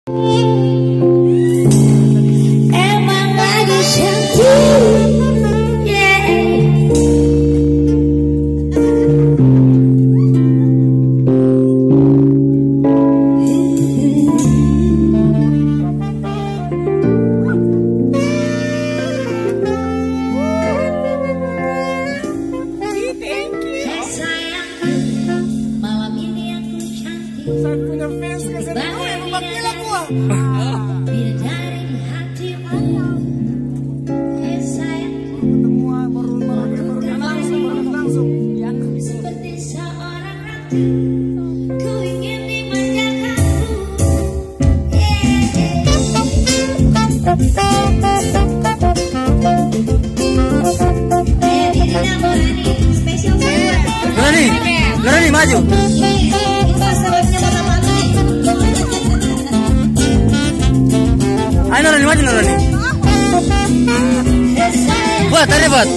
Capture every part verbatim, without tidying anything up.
Emang lagi cantik, yeah. Sayangku, malam ini aku cantik. Saya punya fans ke sini. Oh, yang memanggil aku. Bidadari di hatimu. Eh sayangku, Ketemuan baru baru baru langsung baru langsung. Yang seperti seorang ratu, ku ingin dimanjakanmu. Eh, Didi Namorani, spesial buat Nurani, Nurani maju. Ayo Nurani maju Nurani. Buat, tadi buat.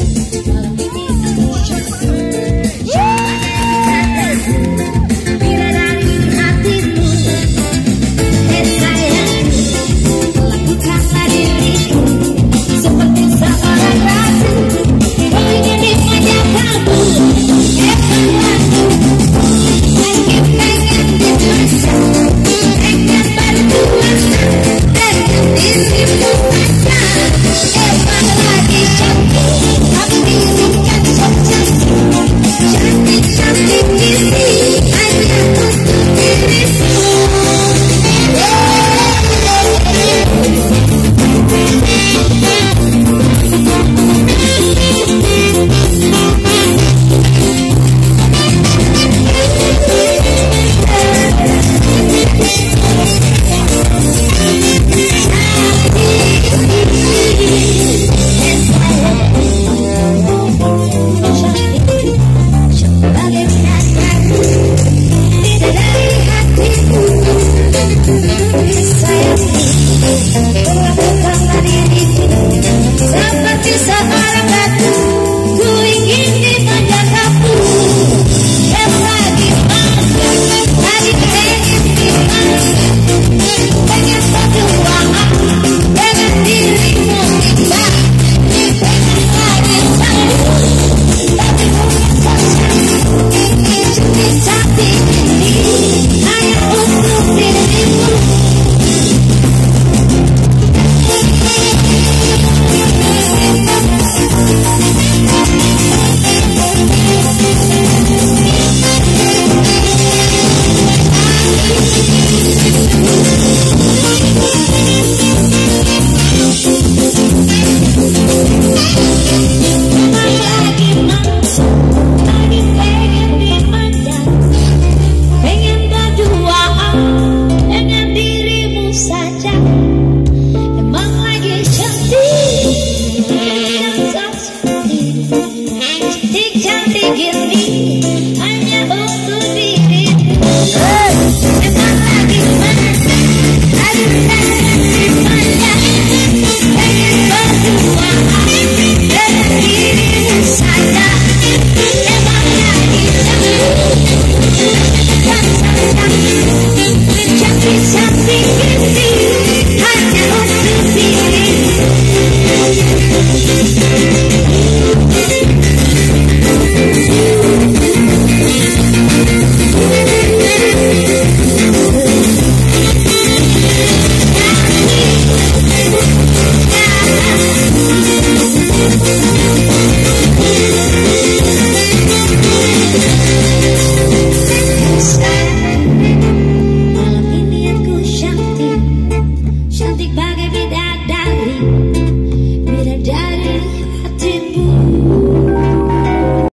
Thank you.